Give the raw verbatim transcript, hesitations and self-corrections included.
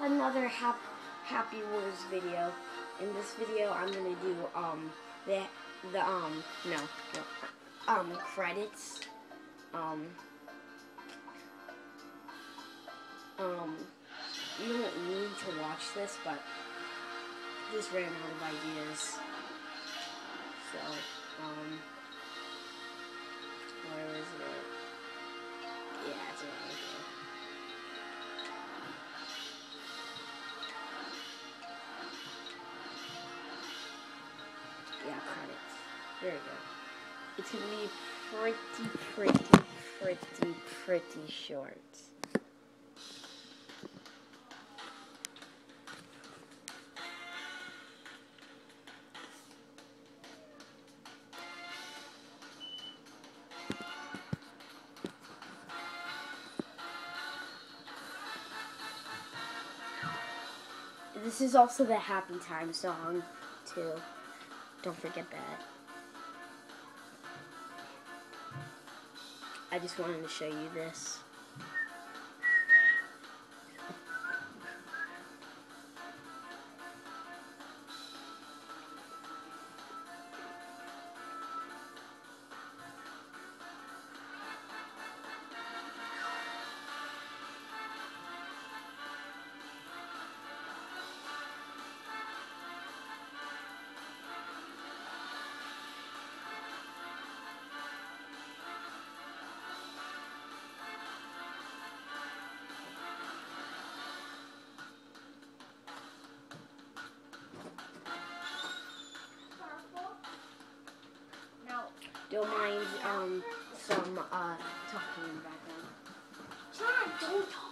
another hap Happy Wars video. In this video, I'm gonna do um the the um no no um credits. Um um you don't need to watch this, but just ran out of ideas. So um where is it? Yeah, it's right here. Yeah, credits. There you go. It's gonna be pretty, pretty, pretty, pretty short. This is also the Happy Time song, too. Don't forget that. I just wanted to show you this. Don't mind um some uh talking in the background. John, don't talk.